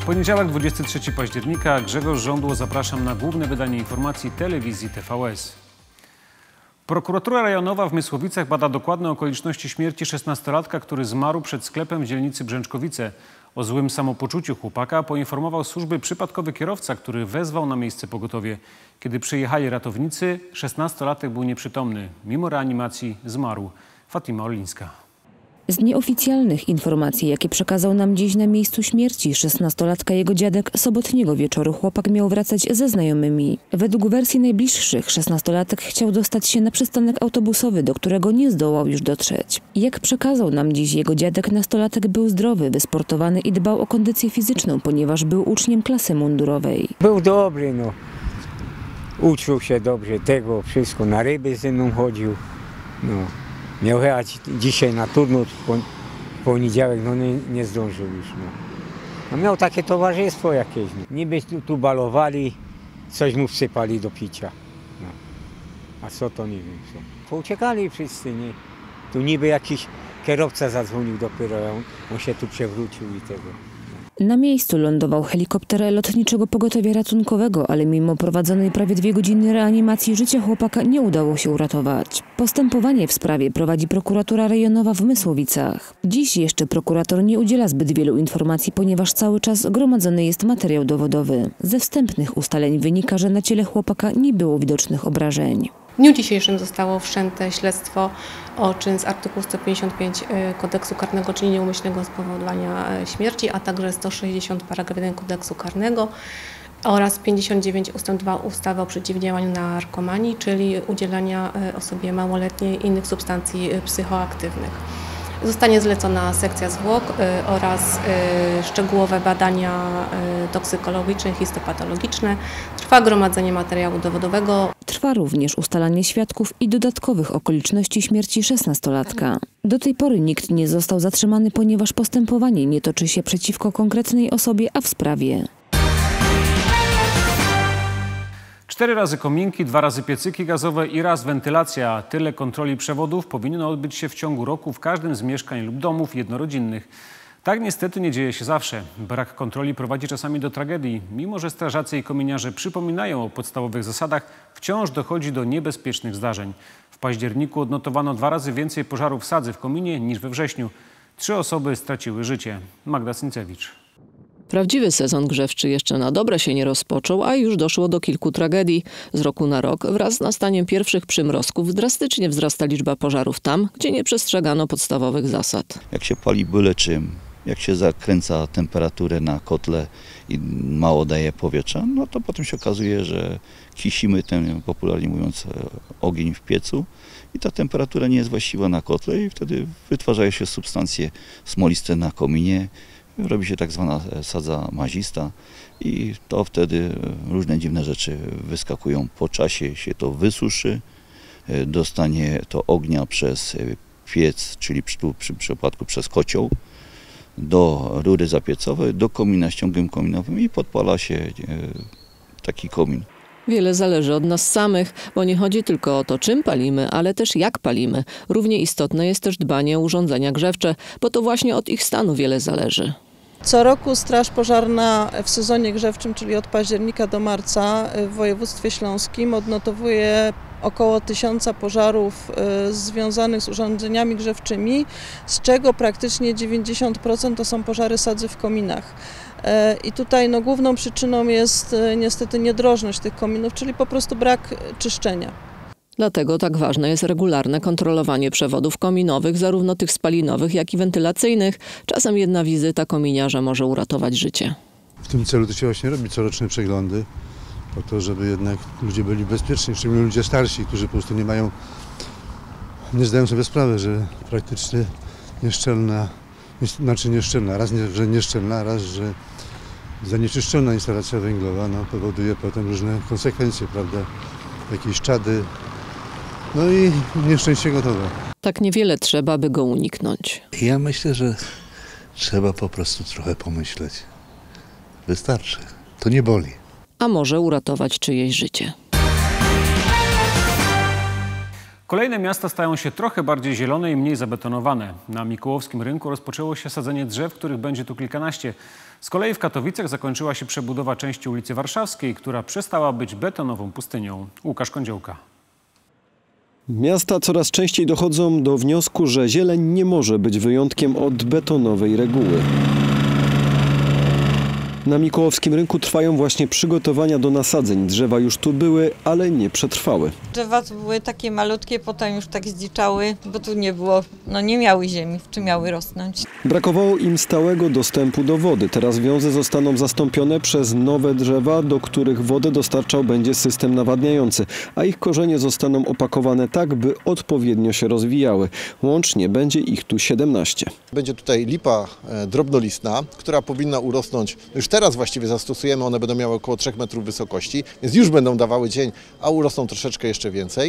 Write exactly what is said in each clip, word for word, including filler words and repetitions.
Poniedziałek, dwudziestego trzeciego października. Grzegorz Żądło, zapraszam na główne wydanie informacji telewizji T V S. Prokuratura rejonowa w Mysłowicach bada dokładne okoliczności śmierci szesnastolatka, który zmarł przed sklepem w dzielnicy Brzęczkowice. O złym samopoczuciu chłopaka poinformował służby przypadkowy kierowca, który wezwał na miejsce pogotowie. Kiedy przyjechali ratownicy, szesnastolatek był nieprzytomny. Mimo reanimacji zmarł. Fatima Olińska. Z nieoficjalnych informacji, jakie przekazał nam dziś na miejscu śmierci szesnastolatka jego dziadek, sobotniego wieczoru chłopak miał wracać ze znajomymi. Według wersji najbliższych szesnastolatek chciał dostać się na przystanek autobusowy, do którego nie zdołał już dotrzeć. Jak przekazał nam dziś jego dziadek, nastolatek był zdrowy, wysportowany i dbał o kondycję fizyczną, ponieważ był uczniem klasy mundurowej. Był dobry, no. Uczył się dobrze tego, wszystko, na ryby ze mną chodził, no. Miał jechać dzisiaj na turnus, w poniedziałek, no nie, nie zdążył już. No. No miał takie towarzystwo jakieś. No. Niby tu, tu balowali, coś mu wsypali do picia. No. A co to nie wiem co. Pouciekali wszyscy, nie? Tu niby jakiś kierowca zadzwonił dopiero, on, on się tu przewrócił i tego. Na miejscu lądował helikopter lotniczego pogotowia ratunkowego, ale mimo prowadzonej prawie dwie godziny reanimacji życia chłopaka nie udało się uratować. Postępowanie w sprawie prowadzi prokuratura rejonowa w Mysłowicach. Dziś jeszcze prokurator nie udziela zbyt wielu informacji, ponieważ cały czas gromadzony jest materiał dowodowy. Ze wstępnych ustaleń wynika, że na ciele chłopaka nie było widocznych obrażeń. W dniu dzisiejszym zostało wszczęte śledztwo o czyn z artykułu sto pięćdziesiąt pięć kodeksu karnego, czyli nieumyślnego spowodowania śmierci, a także sto sześćdziesiąt paragraf jeden kodeksu karnego oraz pięćdziesiąt dziewięć ustęp dwa ustawy o przeciwdziałaniu narkomanii, czyli udzielania osobie małoletniej innych substancji psychoaktywnych. Zostanie zlecona sekcja zwłok y, oraz y, szczegółowe badania y, toksykologiczne i histopatologiczne. Trwa gromadzenie materiału dowodowego. Trwa również ustalanie świadków i dodatkowych okoliczności śmierci szesnastolatka. Do tej pory nikt nie został zatrzymany, ponieważ postępowanie nie toczy się przeciwko konkretnej osobie, a w sprawie. Cztery razy kominki, dwa razy piecyki gazowe i raz wentylacja. Tyle kontroli przewodów powinno odbyć się w ciągu roku w każdym z mieszkań lub domów jednorodzinnych. Tak niestety nie dzieje się zawsze. Brak kontroli prowadzi czasami do tragedii. Mimo że strażacy i kominiarze przypominają o podstawowych zasadach, wciąż dochodzi do niebezpiecznych zdarzeń. W październiku odnotowano dwa razy więcej pożarów sadzy w kominie niż we wrześniu. Trzy osoby straciły życie. Magda Syncewicz. Prawdziwy sezon grzewczy jeszcze na dobre się nie rozpoczął, a już doszło do kilku tragedii. Z roku na rok wraz z nastaniem pierwszych przymrozków drastycznie wzrasta liczba pożarów tam, gdzie nie przestrzegano podstawowych zasad. Jak się pali byle czym, jak się zakręca temperaturę na kotle i mało daje powietrza, no to potem się okazuje, że kisimy ten, popularnie mówiąc, ogień w piecu i ta temperatura nie jest właściwa na kotle i wtedy wytwarzają się substancje smoliste na kominie. Robi się tak zwana sadza mazista i to wtedy różne dziwne rzeczy wyskakują. Po czasie się to wysuszy, dostanie to ognia przez piec, czyli tu przy przypadku przez kocioł, do rury zapiecowej, do komina ściągiem kominowym i podpala się taki komin. Wiele zależy od nas samych, bo nie chodzi tylko o to, czym palimy, ale też jak palimy. Równie istotne jest też dbanie o urządzenia grzewcze, bo to właśnie od ich stanu wiele zależy. Co roku Straż Pożarna w sezonie grzewczym, czyli od października do marca w województwie śląskim odnotowuje około tysiąca pożarów związanych z urządzeniami grzewczymi, z czego praktycznie dziewięćdziesiąt procent to są pożary sadzy w kominach. I tutaj no, główną przyczyną jest niestety niedrożność tych kominów, czyli po prostu brak czyszczenia. Dlatego tak ważne jest regularne kontrolowanie przewodów kominowych, zarówno tych spalinowych, jak i wentylacyjnych. Czasem jedna wizyta kominiarza może uratować życie. W tym celu to się właśnie robi coroczne przeglądy, po to, żeby jednak ludzie byli bezpieczni, szczególnie ludzie starsi, którzy po prostu nie mają, nie zdają sobie sprawy, że praktycznie nieszczelna, znaczy nieszczelna, raz, nie, że nieszczelna, raz, że zanieczyszczona instalacja węglowa no, powoduje potem różne konsekwencje, prawda, jakieś czady. No i nieszczęście gotowe. Tak niewiele trzeba, by go uniknąć. Ja myślę, że trzeba po prostu trochę pomyśleć. Wystarczy. To nie boli. A może uratować czyjeś życie. Kolejne miasta stają się trochę bardziej zielone i mniej zabetonowane. Na Mikołowskim Rynku rozpoczęło się sadzenie drzew, których będzie tu kilkanaście. Z kolei w Katowicach zakończyła się przebudowa części ulicy Warszawskiej, która przestała być betonową pustynią. Łukasz Kądziołka. Miasta coraz częściej dochodzą do wniosku, że zieleń nie może być wyjątkiem od betonowej reguły. Na Mikołowskim Rynku trwają właśnie przygotowania do nasadzeń. Drzewa już tu były, ale nie przetrwały. Drzewa tu były takie malutkie, potem już tak zdziczały, bo tu nie było, no nie miały ziemi, w czym miały rosnąć. Brakowało im stałego dostępu do wody. Teraz wiązy zostaną zastąpione przez nowe drzewa, do których wodę dostarczał będzie system nawadniający, a ich korzenie zostaną opakowane tak, by odpowiednio się rozwijały. Łącznie będzie ich tu siedemnaście. Będzie tutaj lipa drobnolistna, która powinna urosnąć, już teraz właściwie zastosujemy, one będą miały około trzech metrów wysokości, więc już będą dawały dzień, a urosną troszeczkę jeszcze więcej.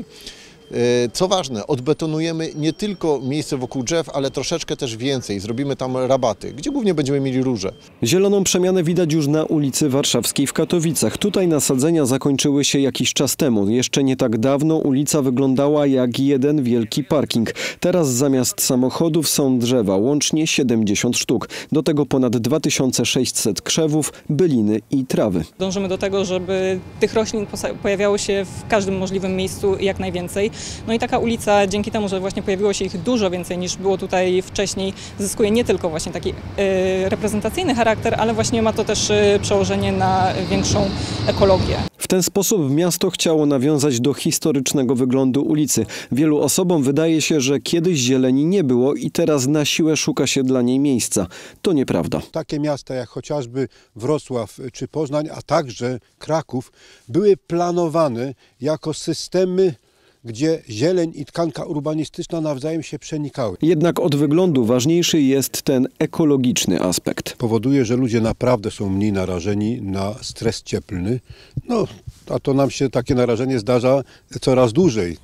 Co ważne, odbetonujemy nie tylko miejsce wokół drzew, ale troszeczkę też więcej. Zrobimy tam rabaty, gdzie głównie będziemy mieli róże. Zieloną przemianę widać już na ulicy Warszawskiej w Katowicach. Tutaj nasadzenia zakończyły się jakiś czas temu. Jeszcze nie tak dawno ulica wyglądała jak jeden wielki parking. Teraz zamiast samochodów są drzewa, łącznie siedemdziesiąt sztuk. Do tego ponad dwa tysiące sześćset krzewów, byliny i trawy. Dążymy do tego, żeby tych roślin pojawiało się w każdym możliwym miejscu jak najwięcej. No i taka ulica, dzięki temu, że właśnie pojawiło się ich dużo więcej niż było tutaj wcześniej, zyskuje nie tylko właśnie taki y, reprezentacyjny charakter, ale właśnie ma to też y, przełożenie na większą ekologię. W ten sposób miasto chciało nawiązać do historycznego wyglądu ulicy. Wielu osobom wydaje się, że kiedyś zieleni nie było i teraz na siłę szuka się dla niej miejsca. To nieprawda. Takie miasta jak chociażby Wrocław czy Poznań, a także Kraków były planowane jako systemy, gdzie zieleń i tkanka urbanistyczna nawzajem się przenikały. Jednak od wyglądu ważniejszy jest ten ekologiczny aspekt. Powoduje, że ludzie naprawdę są mniej narażeni na stres cieplny. No, a to nam się takie narażenie zdarza coraz dłużej,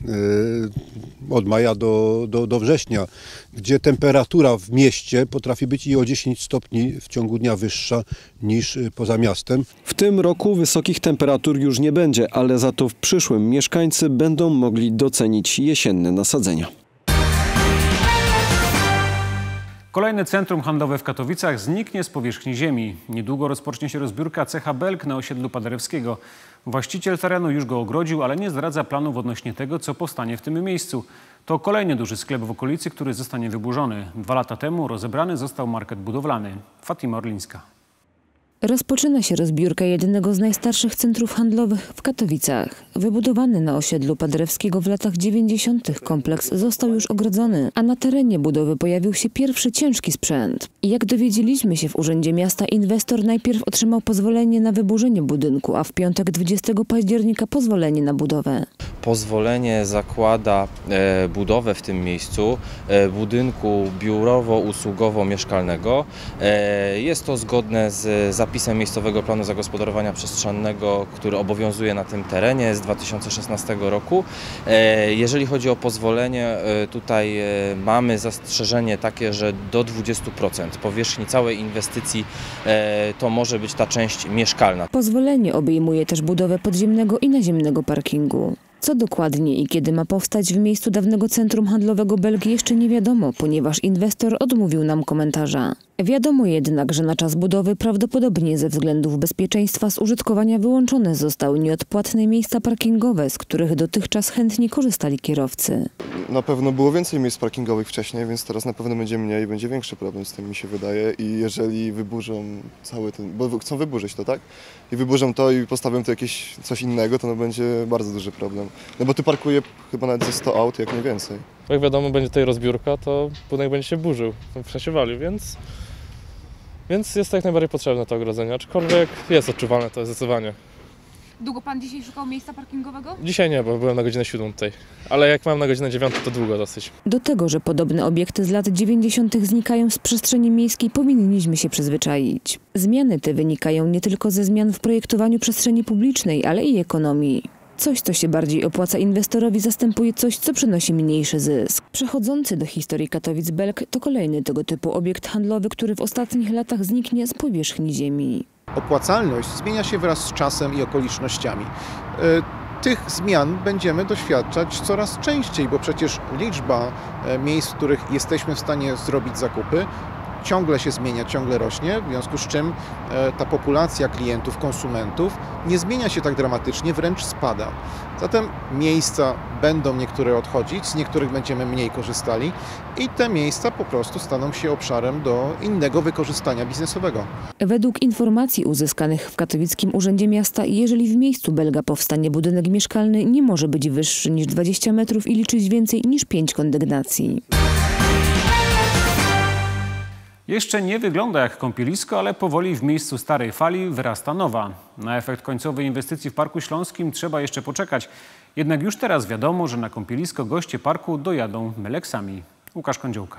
yy, od maja do, do, do września, gdzie temperatura w mieście potrafi być i o dziesięć stopni w ciągu dnia wyższa niż poza miastem. W tym roku wysokich temperatur już nie będzie, ale za to w przyszłym mieszkańcy będą mogli docenić jesienne nasadzenia. Kolejne centrum handlowe w Katowicach zniknie z powierzchni ziemi. Niedługo rozpocznie się rozbiórka cecha Belk na osiedlu Paderewskiego. Właściciel terenu już go ogrodził, ale nie zdradza planów odnośnie tego, co powstanie w tym miejscu. To kolejny duży sklep w okolicy, który zostanie wyburzony. Dwa lata temu rozebrany został market budowlany. Fatima Orlińska. Rozpoczyna się rozbiórka jednego z najstarszych centrów handlowych w Katowicach. Wybudowany na osiedlu Paderewskiego w latach dziewięćdziesiątych kompleks został już ogrodzony, a na terenie budowy pojawił się pierwszy ciężki sprzęt. I jak dowiedzieliśmy się w Urzędzie Miasta, inwestor najpierw otrzymał pozwolenie na wyburzenie budynku, a w piątek dwudziestego października pozwolenie na budowę. Pozwolenie zakłada e, budowę w tym miejscu e, budynku biurowo-usługowo-mieszkalnego. E, jest to zgodne z zapisem miejscowego planu zagospodarowania przestrzennego, który obowiązuje na tym terenie z dwa tysiące szesnastego roku. E, jeżeli chodzi o pozwolenie, e, tutaj e, mamy zastrzeżenie takie, że do dwudziestu procent powierzchni całej inwestycji e, to może być ta część mieszkalna. Pozwolenie obejmuje też budowę podziemnego i naziemnego parkingu. Co dokładnie i kiedy ma powstać w miejscu dawnego centrum handlowego Belgii jeszcze nie wiadomo, ponieważ inwestor odmówił nam komentarza. Wiadomo jednak, że na czas budowy prawdopodobnie ze względów bezpieczeństwa z użytkowania wyłączone zostały nieodpłatne miejsca parkingowe, z których dotychczas chętnie korzystali kierowcy. Na pewno było więcej miejsc parkingowych wcześniej, więc teraz na pewno będzie mniej i będzie większy problem z tym, mi się wydaje. I jeżeli wyburzą cały ten, bo chcą wyburzyć to, tak? I wyburzą to i postawią tu jakieś coś innego, to no będzie bardzo duży problem. No bo tu parkuje chyba nawet ze sto aut, jak nie więcej. Jak wiadomo, będzie tutaj rozbiórka, to budynek będzie się burzył, w sensie walił, więc, więc jest to jak najbardziej potrzebne to ogrodzenie, aczkolwiek jest odczuwalne to zdecydowanie. Długo pan dzisiaj szukał miejsca parkingowego? Dzisiaj nie, bo byłem na godzinę siódmą tutaj, ale jak mam na godzinę dziewiątą, to długo dosyć. Do tego, że podobne obiekty z lat dziewięćdziesiątych znikają z przestrzeni miejskiej, powinniśmy się przyzwyczaić. Zmiany te wynikają nie tylko ze zmian w projektowaniu przestrzeni publicznej, ale i ekonomii. Coś, co się bardziej opłaca inwestorowi, zastępuje coś, co przynosi mniejszy zysk. Przechodzący do historii Katowic Belk to kolejny tego typu obiekt handlowy, który w ostatnich latach zniknie z powierzchni ziemi. Opłacalność zmienia się wraz z czasem i okolicznościami. tych zmian będziemy doświadczać coraz częściej, bo przecież liczba miejsc, w których jesteśmy w stanie zrobić zakupy, ciągle się zmienia, ciągle rośnie, w związku z czym ta populacja klientów, konsumentów nie zmienia się tak dramatycznie, wręcz spada. Zatem miejsca będą niektóre odchodzić, z niektórych będziemy mniej korzystali i te miejsca po prostu staną się obszarem do innego wykorzystania biznesowego. Według informacji uzyskanych w Katowickim Urzędzie Miasta, jeżeli w miejscu Belga powstanie budynek mieszkalny, nie może być wyższy niż dwadzieścia metrów i liczyć więcej niż pięć kondygnacji. Jeszcze nie wygląda jak kąpielisko, ale powoli w miejscu starej fali wyrasta nowa. Na efekt końcowej inwestycji w Parku Śląskim trzeba jeszcze poczekać. Jednak już teraz wiadomo, że na kąpielisko goście parku dojadą meleksami. Łukasz Kądziołka.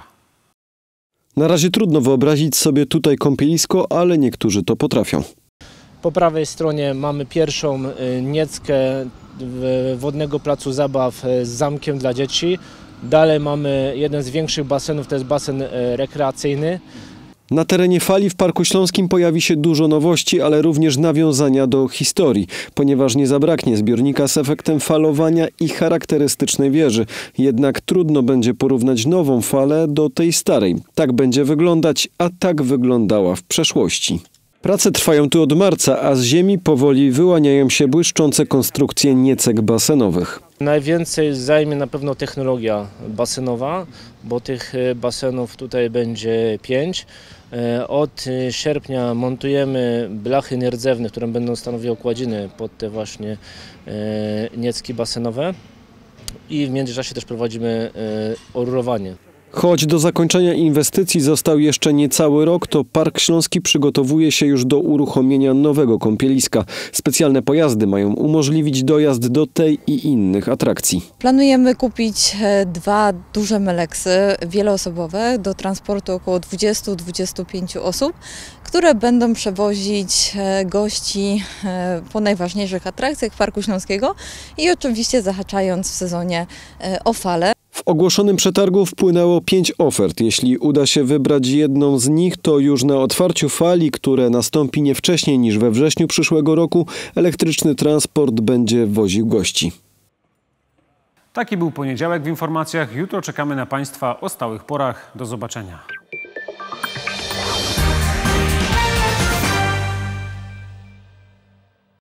Na razie trudno wyobrazić sobie tutaj kąpielisko, ale niektórzy to potrafią. Po prawej stronie mamy pierwszą nieckę wodnego placu zabaw z zamkiem dla dzieci. Dalej mamy jeden z większych basenów, to jest basen rekreacyjny. Na terenie fali w Parku Śląskim pojawi się dużo nowości, ale również nawiązania do historii, ponieważ nie zabraknie zbiornika z efektem falowania i charakterystycznej wieży. Jednak trudno będzie porównać nową falę do tej starej. Tak będzie wyglądać, a tak wyglądała w przeszłości. Prace trwają tu od marca, a z ziemi powoli wyłaniają się błyszczące konstrukcje niecek basenowych. Najwięcej zajmie na pewno technologia basenowa, bo tych basenów tutaj będzie pięć. Od sierpnia montujemy blachy nierdzewne, które będą stanowiły okładziny pod te właśnie niecki basenowe. I w międzyczasie też prowadzimy orurowanie. Choć do zakończenia inwestycji został jeszcze niecały rok, to Park Śląski przygotowuje się już do uruchomienia nowego kąpieliska. Specjalne pojazdy mają umożliwić dojazd do tej i innych atrakcji. Planujemy kupić dwa duże meleksy wieloosobowe do transportu około dwudziestu do dwudziestu pięciu osób, które będą przewozić gości po najważniejszych atrakcjach Parku Śląskiego i oczywiście zahaczając w sezonie o falę. W ogłoszonym przetargu wpłynęło pięć ofert. Jeśli uda się wybrać jedną z nich, to już na otwarciu fali, które nastąpi nie wcześniej niż we wrześniu przyszłego roku, elektryczny transport będzie woził gości. Taki był poniedziałek w informacjach. Jutro czekamy na Państwa o stałych porach. Do zobaczenia.